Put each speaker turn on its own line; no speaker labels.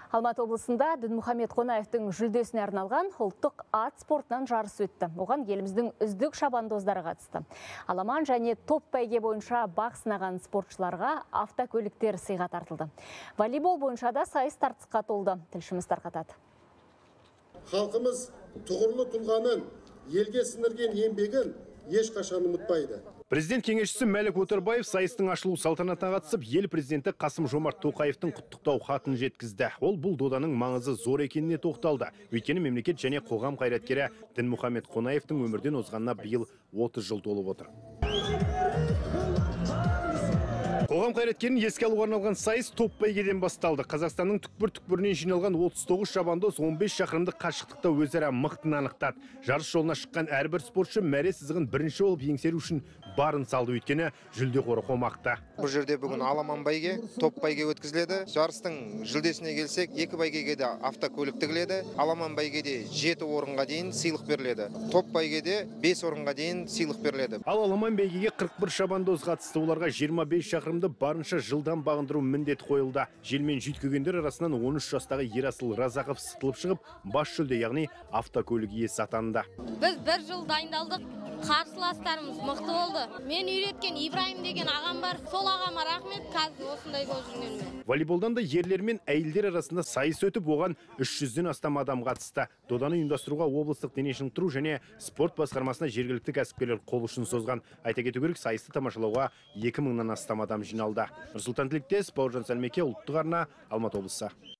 Алматы облысында Дінмұхамед Қонаевтың жүлдесіне арналған ұлттық ат спортынан жарыс өтті. Оған еліміздің үздік шабандоздары қатысты. Аламан және топ бәйге бойынша бақ сынаған спортшыларға автокөліктер сыйға тартылды. Волейбол бойынша да сайыс тартысқа толды. Тілшіміз тарқатады.
Халқымыз тұғырлы тұлғаның елге сіңірген еңбегін ешқашан ұмытпайды.
Президент кеңесшісі Мәлік Отарбаев сайыстың ашылу салтанатына қатысып, ел президенті Қасым-Жомарт Тоқаевтың құттықтау хатын жеткізді. Ол бұл доданың маңызы зор екеніне тоқталды. Өйткені мемлекет және қоғам қайраткері Дінмұхамед Қонаевтың өмірден озғанына биыл 30 жыл толып отыр. Қоғам қайраткерін еске алуға арналған сайыс топ бәйгеден басталды. Қазақстанның түкпір-түкпірінен жиналған 39 шабандоз 15 шақырымдық қашықтықта өзара мықтын анықтады. Жарыс жолына шыққан әрбір спортшы мәре сызығын бірінші болып еңсеру үшін барын салды, өйткені жүлде қоры қомақты.
Бұл жерде бүгін аламан бәйге, топ бәйге өткізіледі. Жарыстың жүлдесіне келсек, екі бәйгеге де автокөлік тігіледі. Аламан бәйгеде 7 орынға дейін сыйлық беріледі. Топ бәйгеде 5 орынға дейін сыйлық беріледі.
Ал аламан бәйгеге 41 шабандоз қатысты. Оларға 25 шақырымды барынша жылдам бағындыру міндет қойылды. Желмен жүйткігендер арасынан 13 жастағы Ерасыл Разақов сытылып шығып, бас жүлде, яғни автокөлік иесі атанды.
Біз бір жыл дайындалдық, қарсыластарымыз мықты болды. Мен үйреткен Ибраим деген ағам бар, сол ағама рахмет, қазір осындай болып жүргеніме.
Волейболдан да ерлер мен әйелдер арасында сайыс өтіп, оған 300-ден астам адам қатысты. Доданы ұйымдастыруға облыстық дене шынықтыру және спорт басқармасына жергілікті кәсіпкерлер қол ұшын созған. Айта кету керек, сайысты тамашалауға 2000-нан астам адам жиналды. Нұрсұлтан Тілектес, Бауыржан Сәлмеке, ұлттық арна, Алматы облысы.